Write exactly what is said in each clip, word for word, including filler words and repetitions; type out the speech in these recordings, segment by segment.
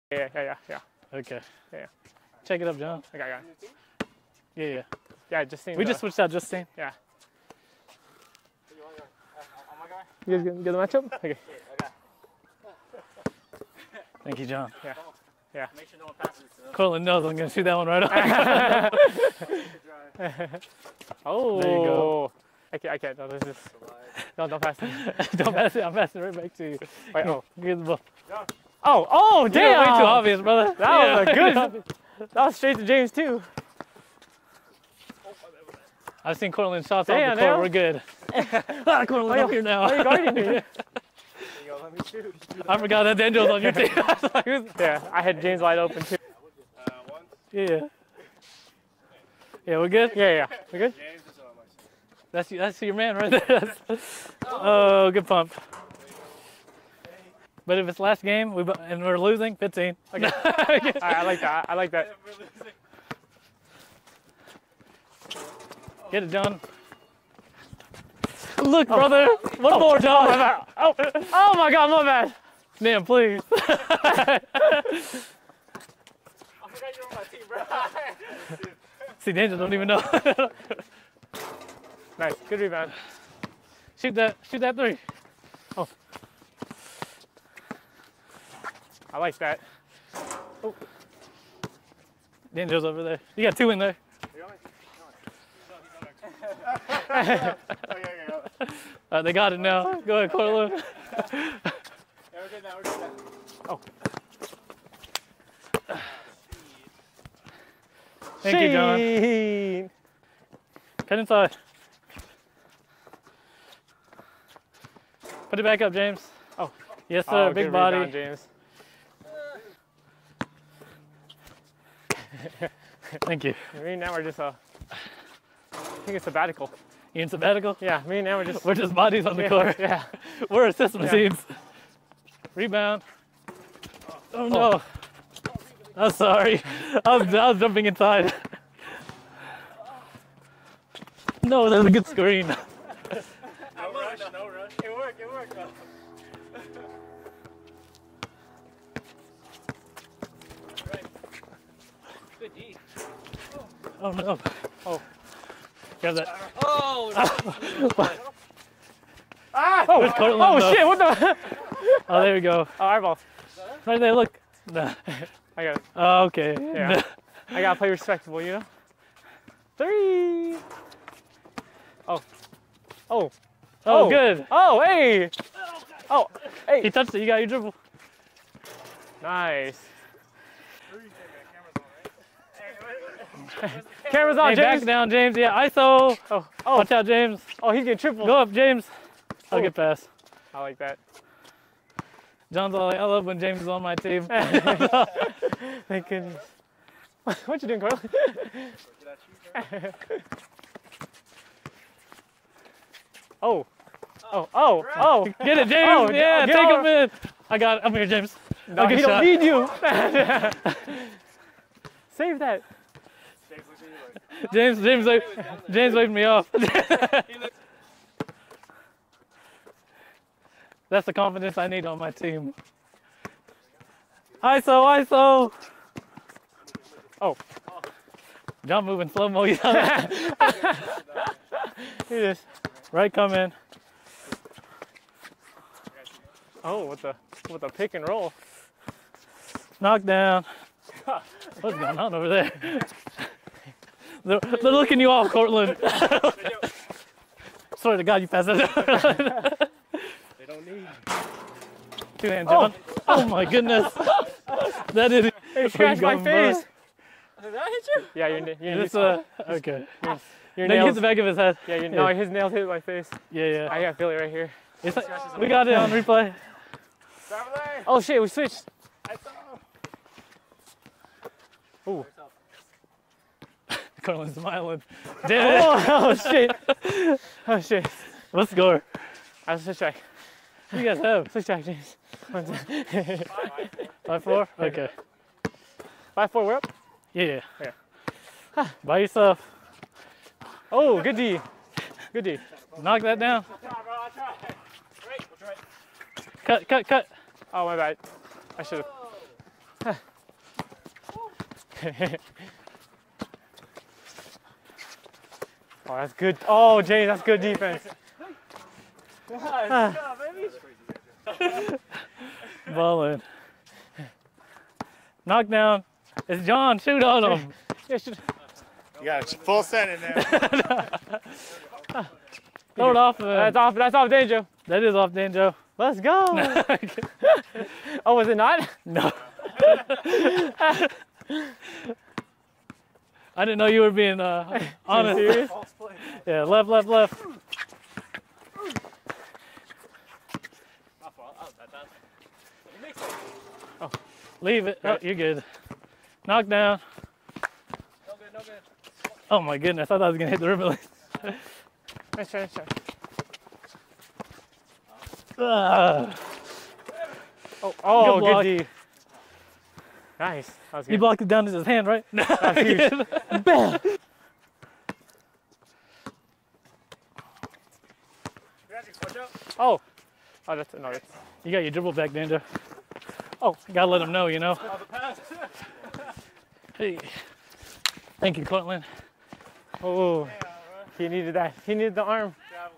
Yeah, yeah, yeah, yeah. Okay. Yeah. Check it up, John. I got, I got it. Yeah, yeah. Yeah, Justine. We uh, just switched out Justine. Yeah. You guys get, get the matchup? Okay. Thank you, John. Yeah. Yeah. Make sure no one passes. So. Cortland knows I'm going to shoot that one right off. Oh. There you go. I can't, I can't. No, this is. No, don't pass it. Don't pass it. I'm passing it right back to you. Wait, oh. Get the ball. Oh, oh, damn. Yeah, way too obvious, brother. That was Yeah. a good. That was straight to James, too. I've seen Cortland shots Damn, off the court. damn. We're good. ah, Cortland, I'm here now. Why are you guarding me? I forgot that Daniel's on your team. I was like, who's- Yeah, I had James wide open, too. Uh, one. yeah. Yeah, we're good? Yeah, yeah. We good? James is on my side. That's, that's your man right there. That's- oh, good pump. But if it's last game we, and we're losing, fifteen. Okay. All right, I like that. I like that. Get it, John. Look, brother. One Oh, more, Oh, John. my bad. Oh, oh my God, my bad. Man, please. I forgot you're on my team, bro. See, Daniel don't even know. Nice. Good rebound. Shoot that. Shoot that three. I like that. Daniel's over there. You got two in there. Okay, okay, okay. Uh, they got it now. Go ahead, Cortland. Yeah, we're good now, we're good now. Thank you, John. Sheen. Cut inside. Put it back up, James. Oh. Yes, sir. Oh, Big good body. rebound, James. Thank you. Me and now we're just uh, I think it's sabbatical. You in sabbatical? Yeah, me and now we're just. We're just bodies on the yeah, court. Yeah. We're assist machines. Rebound. Oh no. I'm sorry. I was, I was jumping inside. No, that's a good screen. No rush, no rush. It worked, it worked, though. Good D. Oh no. Oh. Grab that. Oh, Ah! Oh, Oh, Cortland, oh though. shit! What the? Oh, there we go. Oh, eyeball. Right there, look. Nah. I got it. Oh, okay. Yeah. I gotta play respectable, you know. Three. Oh. Oh. Oh, Oh. good. Oh, hey. Oh, He hey. touched it. You got your dribble. Nice. Camera's on, Hey, back James. down, James. Yeah, I S O. Oh, oh, Watch out, James. oh, he's getting triple. Go up, James. I'll Oh. get past. I like that. John's all like, I love when James is on my team. Thank goodness. What you doing, Carl? Oh. Oh, oh, oh. Get it, James. Oh, yeah, get take over. him in. I got it. I'm here, James. No, Oh, good he don't shot. need you. Save that. James, James, like, James waved me off. That's the confidence I need on my team. I S O, I S O. Oh. John moving slow mo. He just. Right, come in. Oh, with the with the pick and roll. Knock down. What's going on over there? They're, they're looking you off, Cortland. Swear to God, you passed it. They don't need. Two hands, John. Oh, my goodness. That is. Hey, scratch my going, face. Did that hit you? Yeah, your, your, This, uh, okay. your No, you hit nails. the back of his head. Yeah, your, no, his nails hit my face. Yeah, yeah. I got feel it right here. It's like, we got it on replay. Oh shit, we switched. Ooh. Cortland's smiling. Damn it. Oh, oh shit. Oh shit. What score? I'll switch back. What do you guys have? Switch back, James. One second. Five four. Okay. Five four, we're up. Yeah. Yeah. By yourself. Oh, good D. Good D. Knock that down. Bro, I tried. Great. We'll try. Cut, cut, cut. Oh, my bad. I should have. Oh, that's good. Oh, James, that's good defense. Let's go, baby. Ball in. Knockdown. It's John. Shoot on him. Yeah, should... You got a full set in there. Throw it off. That's Uh, off. That's off, Danger. that is off, Danjo. Let's go. Oh, was it not? No. I didn't know you were being uh, honest. Serious? Yeah, left, left, left. Oh. Leave it. Oh, you're good. Knockdown. No good, no good. Oh my goodness, I thought I was gonna hit the ribbon. Nice try, nice try. Ah, Oh, oh, Good block. good D. Nice. That was he good. blocked it down to his hand, right? That's huge. Bam. Oh. Oh, that's no. That's, You got your dribble back, Danger. Oh, you gotta let him know, you know. Oh, the pass. Hey, thank you, Cortland. oh, he needed that. He needed the arm.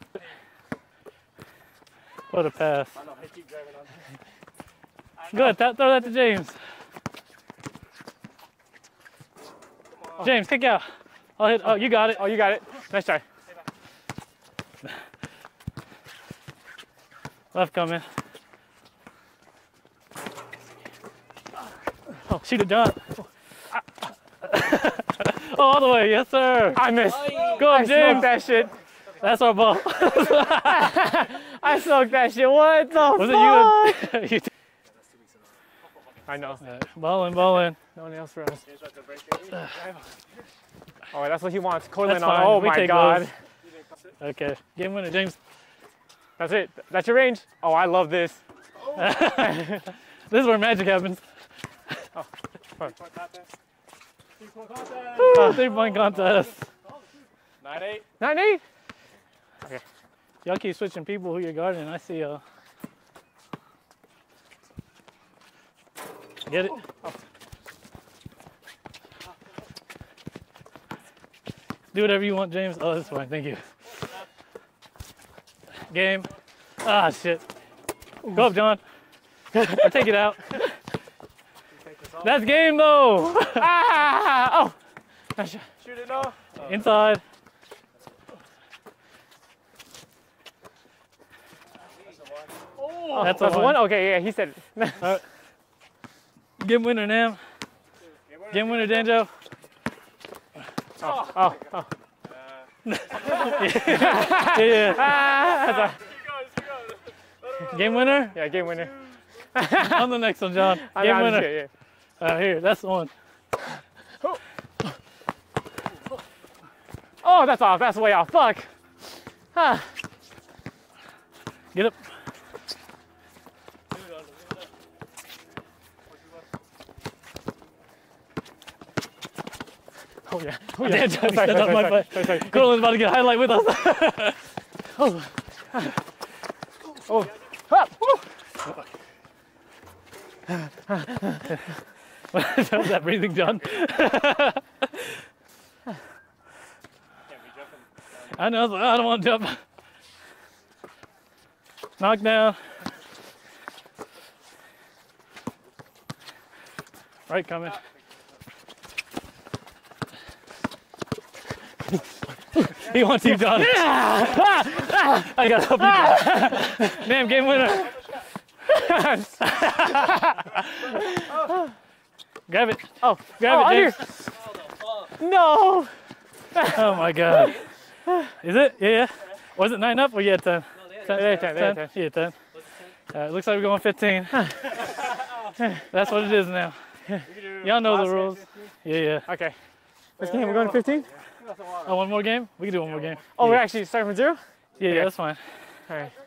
What a pass. I know, I keep driving on. Good. That, throw that to James. James, kick out. I'll hit. Oh, you got it. Oh, you got it. Nice try. Left coming. Oh, shoot it, John. Oh, all the way. Yes, sir. I missed. Go I on, smoked James. that shit. That's our ball. I smoked that shit. What the Was fuck? it you? you I know. Right, ball in, ball in. No one else for us. Oh, that's what he wants. Cortland That's on. fine. Oh We my take god. those. Okay. Game winner, James. That's it. That's your range. Oh, I love this. This is where magic happens. Oh, three point contest. nine eight. Nine eight. Y'all keep switching people who you're guarding. I see y'all. Get it? Do whatever you want, James. Oh, that's fine. Thank you. Game. Ah, shit. Go up, John. Or take it out. That's game, though. Ah! Oh. Nice shot. Shoot it off. Inside. Oh, That's that's a one. one. Okay, yeah, he said it. Game winner, Nam. Game winner, Danjo. Oh, oh, oh. Yeah. Ah, Game winner. yeah, game winner. On the next one, John. I'm Game out of winner. shit, Uh, here, that's the one. yeah. Oh, that's off. That's way off. Fuck. Ah. Get up. Oh yeah. Oh, yeah, Johnny Sorry, stepped sorry, on my sorry, foot. sorry, sorry. Cortland's about to get a highlight with us. Oh. Oh. Ah. Woo. How's that breathing, John? I know. I don't want to jump. Knockdown. Right coming. He wants you, John. I gotta help you. Damn, game winner. Grab it. Oh, grab Oh, it, here. James. No. Oh my God. Is it? Yeah, yeah. Was it nine up or you had ten? They had ten, they had ten. Yeah, ten. Uh, it looks like we're going fifteen. That's what it is now. Y'all know the rules. Yeah, yeah. Okay. This game, we're going to fifteen? Oh, one more game? We can do one more game. Oh, yeah. we're actually starting from zero? Yeah, yeah, that's fine. All right.